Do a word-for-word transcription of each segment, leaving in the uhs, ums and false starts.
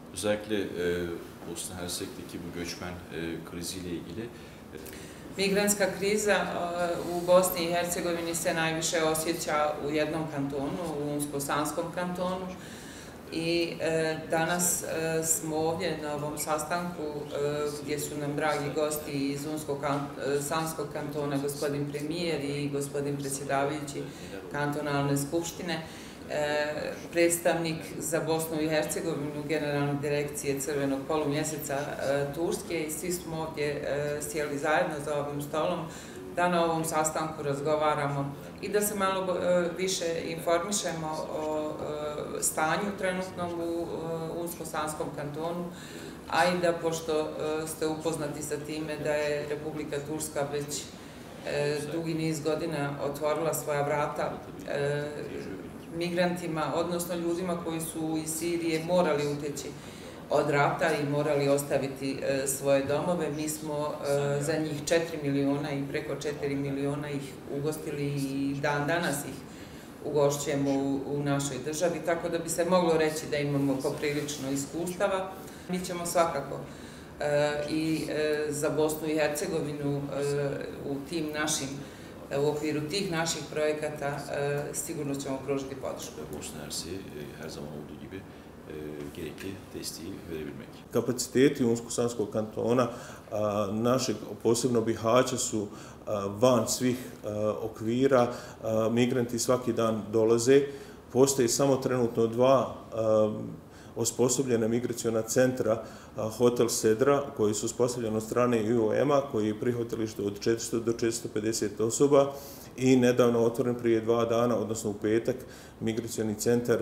Özellikle e, Bosna Hersek'teki bu göçmen e, kriziyle ilgili. Migrantska kriza u Bosni i Hercegovini se najviše osjeća u jednom kantonu, u Unsko-Sanskom kantonu. I e, danas e, smo ovdje na ovom sastanku e, gdje su nam dragi gosti iz Unsko-Sanskog kantona, gospodin premijer i gospodin predsjedavajući kantonalne skupštine, e, predstavnik za Bosnu i Hercegovinu Generalne direkcije Crvenog polumjeseca e, Turske, i svi smo ovdje e, sjeli zajedno za ovim stolom da na ovom sastanku razgovaramo i da se malo e, više informišemo o e, stanju trenutnom u e, Unsko-Sanskom kantonu, a i da, pošto e, ste upoznati sa time da je Republika Turska već e, dugi niz godina otvorila svoja vrata e, migrantima, odnosno ljudima koji su iz Sirije morali uteći od rata i morali ostaviti e, svoje domove. Mi smo e, za njih četiri miliona i preko četiri miliona ih ugostili i dan danas ih ugošćujemo u, u našoj državi, tako da bi se moglo reći da imamo poprilično iskustava. Mi ćemo svakako e, i e, za Bosnu i Hercegovinu e, u tim našim u okviru tih naših projekata sigurno ćemo pružiti podršku. Bosna Hersek'e her zaman olduğu gibi gerekli desteği verebilmek. Kapaciteti Unsko-Sanskog kantona našeg, posebno Bihaća, su van svih okvira. Migranti svaki dan dolaze. Postoji samo trenutno dva osposobljena migraciona centra, Hotel Sedra, koji su uspostavljeni od strane I O M-a, koji je prihvatilište od četiristo do četiristo pedeset osoba, i nedavno otvoren prije dva dana, odnosno u petak, migracioni centar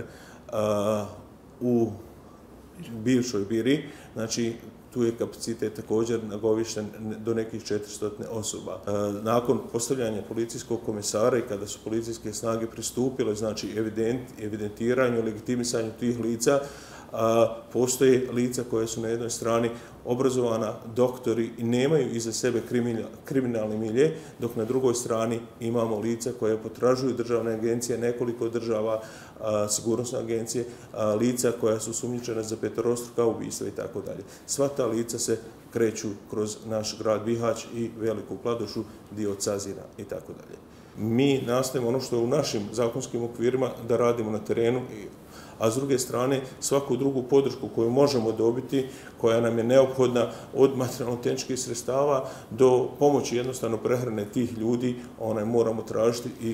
u bivšoj Biri. Znači, tu je kapacitet također nagovišten do nekih četiristo osoba. Nakon postavljanja policijskog komisara i kada su policijske snage pristupile, znači evident, evidentiranju, legitimisanju tih lica, postoje lica koje su na jednoj strani obrazovana, doktori i nemaju iza sebe kriminalni milje, dok na drugoj strani imamo lica koje potražuju državne agencije, nekoliko država, sigurnosne agencije, lica koja su sumnjičena za petorostruka ubistva i tako dalje. Sva ta lica se kreću kroz naš grad Bihać i Veliku Kladušu, dio od Sazira i tako dalje. Mi nastavimo ono što je u našim zakonskim okvirima da radimo na terenu, a s druge strane svaku drugu podršku koju možemo dobiti, koja nam je neophodna, od materijalno-tehničkih sredstava do pomoći jednostavno prehrane tih ljudi, onaj moramo tražiti i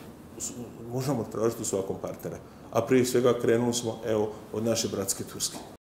možemo tražiti u svakom partnera. A prije svega krenuli smo evo od naše bratske Turske.